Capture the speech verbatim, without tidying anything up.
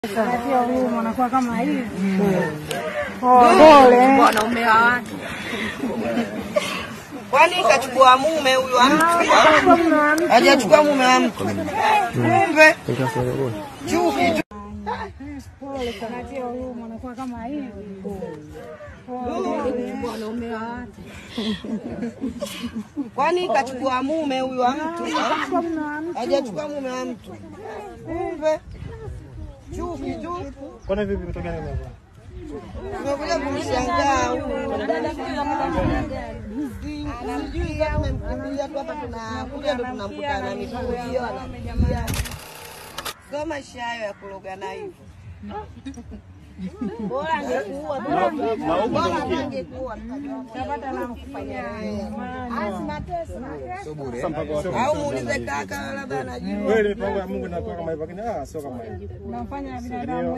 Sio huyu anakuwa kama hivi. Pole. Wanaume wake. Kwani kachukua mume huyu wa mtu? Hajachukua mume wa mtu. Kumbe. Chuki tu. Pole sana, sio huyu anakuwa kama hivi. Wanaume wake. Kwani kachukua mume huyu wa mtu? Hajachukua mume wa mtu. Kumbe. Chuki tu. Kwani vipi kutokea nini hapo? Tumekuja kumshangaa huyu. Sijui kama tumemkimbilia tu hapa, tunakuja ndo tunamkutana miguu hiyo anapigia. Sio maisha hayo ya kurogana hivyo. Bora angekuua tu. Bora angekuua tutapata la kufanya. Azima tesa. Au muulize kaka labda anajua. Wewe mipango ya Mungu inakuwa kama hivyo, lakini ah sio kama hivyo. Unafanya binadamu